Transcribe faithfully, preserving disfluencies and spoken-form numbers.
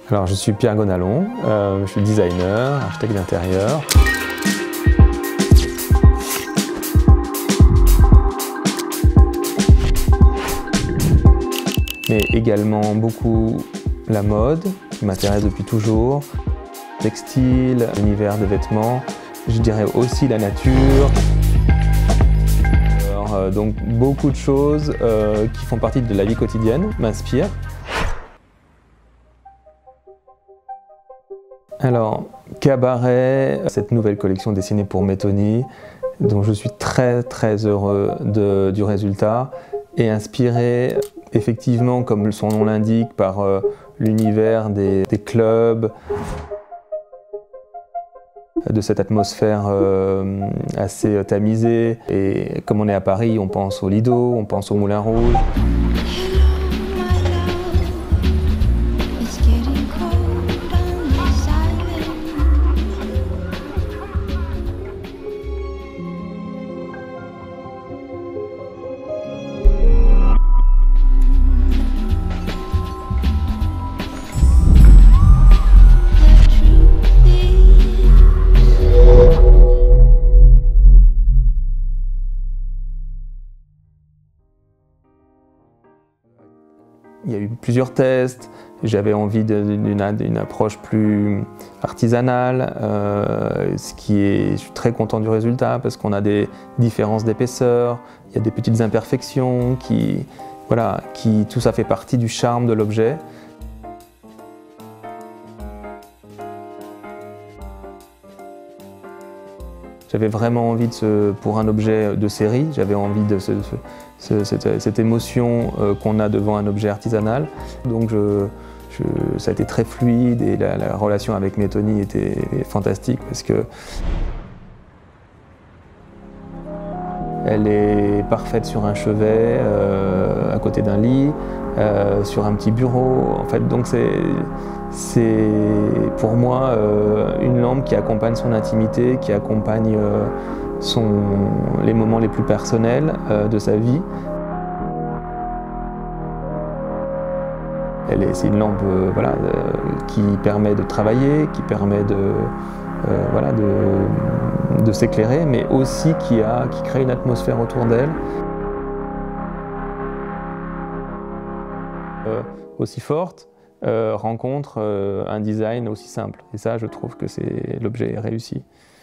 Alors, je suis Pierre Gonalon, euh, je suis designer, architecte d'intérieur. Mais également beaucoup la mode, qui m'intéresse depuis toujours, textile, l'univers de vêtements, je dirais aussi la nature. Alors, euh, donc beaucoup de choses euh, qui font partie de la vie quotidienne m'inspirent. Alors, Cabaret, cette nouvelle collection dessinée pour Métoni, dont je suis très très heureux de, du résultat, est inspirée effectivement, comme son nom l'indique, par euh, l'univers des, des clubs, de cette atmosphère euh, assez tamisée. Et comme on est à Paris, on pense au Lido, on pense au Moulin Rouge. Il y a eu plusieurs tests, j'avais envie d'une approche plus artisanale, euh, ce qui est, je suis très content du résultat parce qu'on a des différences d'épaisseur, il y a des petites imperfections, qui, voilà, qui, tout ça fait partie du charme de l'objet. J'avais vraiment envie, de ce, pour un objet de série, j'avais envie de ce, ce, cette, cette émotion euh, qu'on a devant un objet artisanal. Donc je, je, ça a été très fluide et la, la relation avec Métoni était fantastique parce que elle est parfaite sur un chevet, euh, à côté d'un lit, euh, sur un petit bureau. En fait, donc c'est c'est pour moi euh, une lampe qui accompagne son intimité, qui accompagne euh, son, les moments les plus personnels euh, de sa vie. C'est une lampe euh, voilà, euh, qui permet de travailler, qui permet de, euh, voilà, de, de s'éclairer, mais aussi qui, a, qui crée une atmosphère autour d'elle. Euh, aussi forte, euh, rencontre euh, un design aussi simple. Et ça, je trouve que l'objet est réussi.